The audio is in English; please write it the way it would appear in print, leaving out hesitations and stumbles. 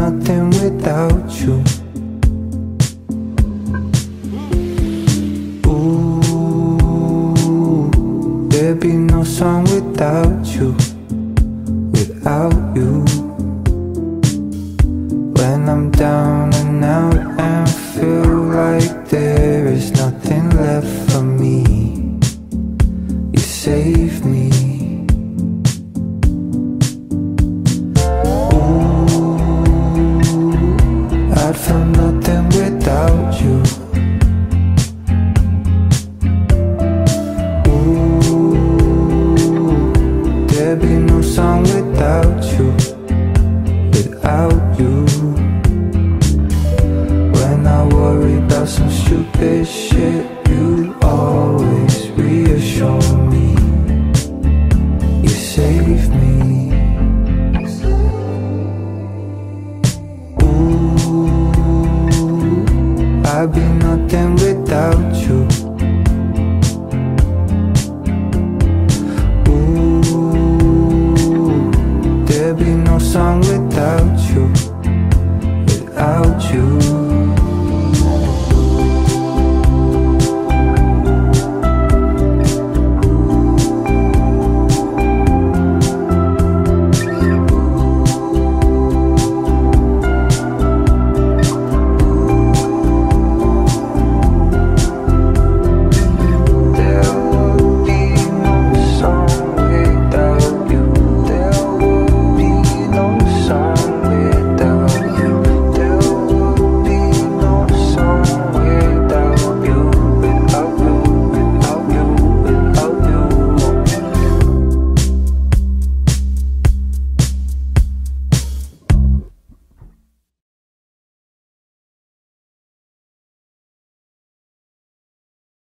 nothing without you. Ooh, there'd be no song without you, without you. When I'm down and out and feel like there is nothing left for me, you save me. I'd feel nothing without you. Ooh, there'd be no song without you, without you. When I worry about some stupid shit, you always reassure me. You save me. I'd be nothing without you.